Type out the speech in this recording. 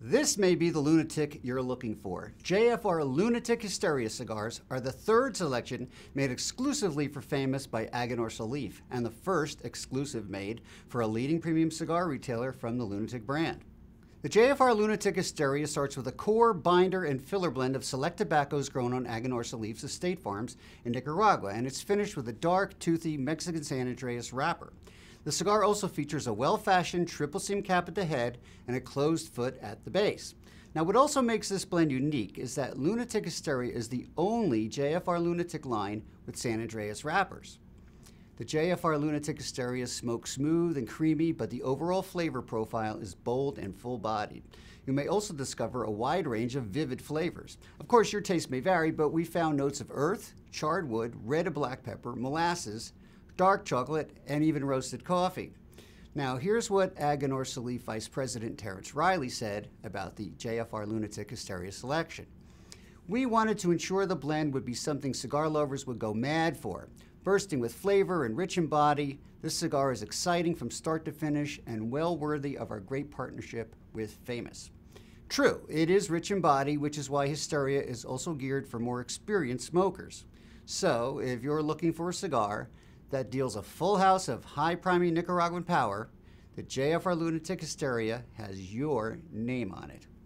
This may be the lunatic you're looking for. JFR Lunatic Hysteria cigars are the third selection made exclusively for Famous by Aganorsa Salif, and the first exclusive made for a leading premium cigar retailer from the Lunatic brand. The JFR Lunatic Hysteria starts with a core, binder, and filler blend of select tobaccos grown on Aganorsa Salif's estate farms in Nicaragua, and it's finished with a dark, toothy Mexican San Andreas wrapper. The cigar also features a well-fashioned triple seam cap at the head and a closed foot at the base. Now, what also makes this blend unique is that Lunatic Hysteria is the only JFR Lunatic line with San Andreas wrappers. The JFR Lunatic Hysteria smokes smooth and creamy, but the overall flavor profile is bold and full-bodied. You may also discover a wide range of vivid flavors. Of course, your taste may vary, but we found notes of earth, charred wood, red and black pepper, molasses, dark chocolate, and even roasted coffee. Now, here's what Aganorsa Salif Vice President Terrence Riley said about the JFR Lunatic Hysteria selection. "We wanted to ensure the blend would be something cigar lovers would go mad for. Bursting with flavor and rich in body, this cigar is exciting from start to finish and well worthy of our great partnership with Famous." True, it is rich in body, which is why Hysteria is also geared for more experienced smokers. So, if you're looking for a cigar that deals a full house of high-priming Nicaraguan power, the JFR Lunatic Hysteria has your name on it.